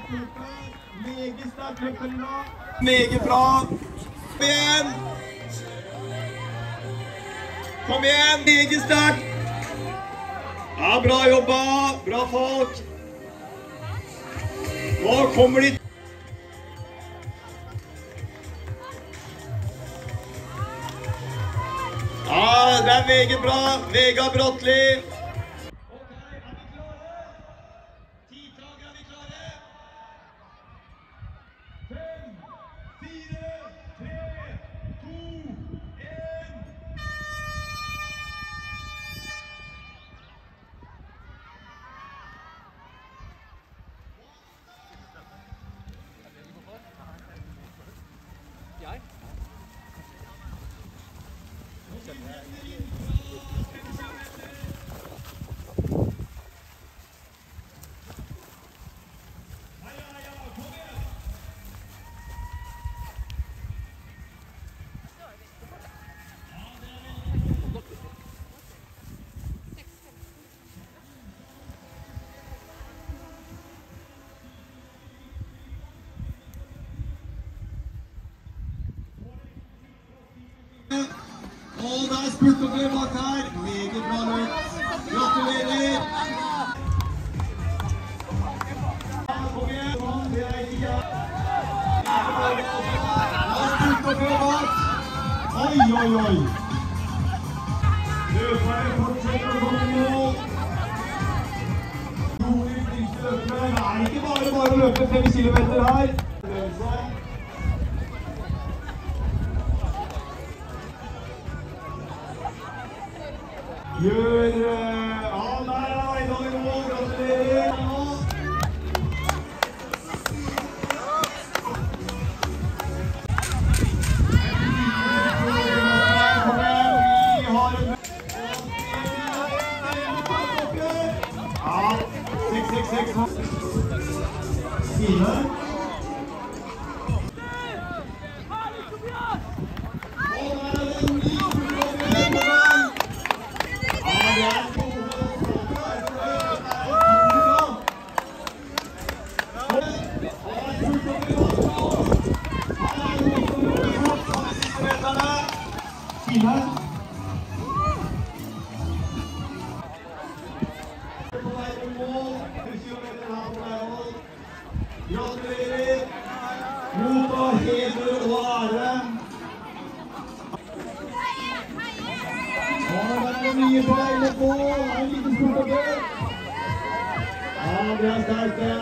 Meget sterkt løp, Karina. Meget bra. Kom igjen! Kom igjen, meget sterkt. Ja, bra jobba. Bra folk. Nå kommer de. Ja, det er meget bra. Vegard Bråttli. Og der spurte dere bak her. Meget bra løp. Gratulerer. Kom igjen. Det er tida. Der spurte dere bak. Oi, oi, oi. Løperne fortsetter å komme mål. Det er ikke bare å løpe 5 kilometer her. Gjør han der Eidal i mål, gratulerer! Ja, 6-6-6. Stine. Gratulerer! Mot og heder og ære! Ja, der er det mye på vegne på! En liten stort og bøk! Ja, det er sterkt det!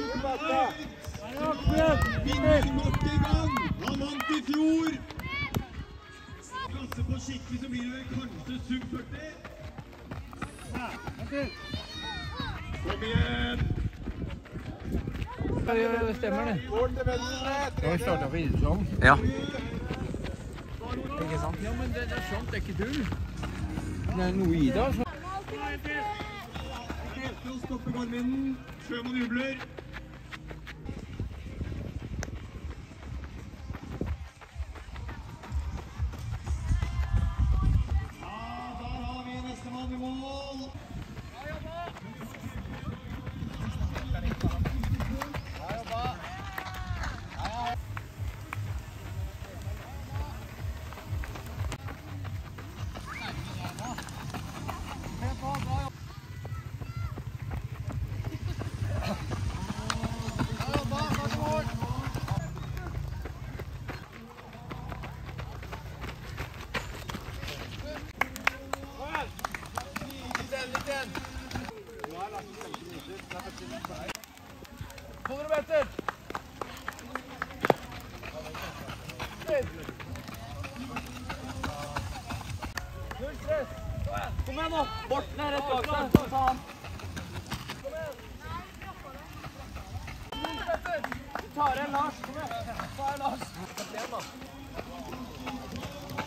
Vinner nok en gang. Han vant i fjor. Klasser på skikkelig så blir det kanskje sub 40. Kom igjen. Stemmer det. Nå startet vi sånn. Ja. Ikke sant? Ja, men det er sånt, det er ikke tull. Det er noe i det, altså. Nå stopper Garmin før man jubler. Ja, der har vi neste mann i mål. Kom igjen nå, bort ned rett bak deg, ta han. Kom igjen. Du tar en Lars, kom igjen. Ta en Lars. Kom igjen da.